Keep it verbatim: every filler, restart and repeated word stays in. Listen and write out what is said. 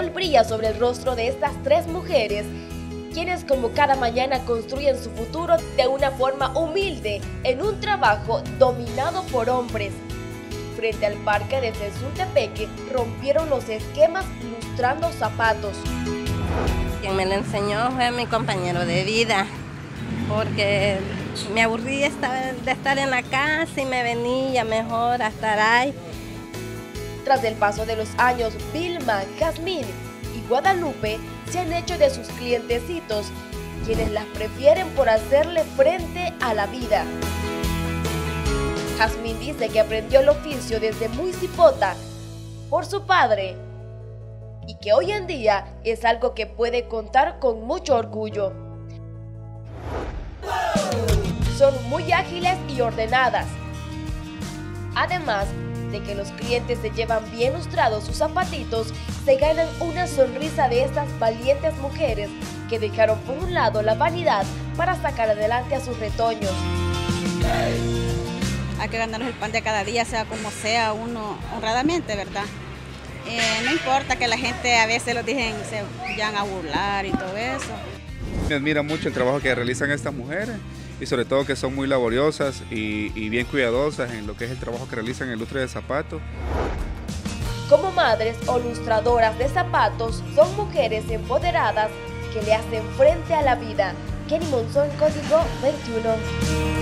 sol brilla sobre el rostro de estas tres mujeres, quienes como cada mañana construyen su futuro de una forma humilde en un trabajo dominado por hombres. Frente al parque de Tezutepeque rompieron los esquemas lustrando zapatos. Quien me lo enseñó fue mi compañero de vida, porque me aburría de estar en la casa y me venía mejor a estar ahí. Tras el paso de los años, Vilma, Jazmín y Guadalupe se han hecho de sus clientecitos, quienes las prefieren por hacerle frente a la vida. Jazmín dice que aprendió el oficio desde muy cipota por su padre y que hoy en día es algo que puede contar con mucho orgullo. Son muy ágiles y ordenadas, además de que los clientes se llevan bien lustrados sus zapatitos, se ganan una sonrisa de estas valientes mujeres que dejaron por un lado la vanidad para sacar adelante a sus retoños. Hay que ganarnos el pan de cada día, sea como sea, uno honradamente, ¿verdad? Eh, no importa que la gente a veces lo dejen, se vayan a burlar y todo eso. Me admira mucho el trabajo que realizan estas mujeres y sobre todo que son muy laboriosas y, y bien cuidadosas en lo que es el trabajo que realizan en el lustre de zapatos. Como madres o lustradoras de zapatos, son mujeres empoderadas que le hacen frente a la vida. Kenny Monzón, Código veintiuno.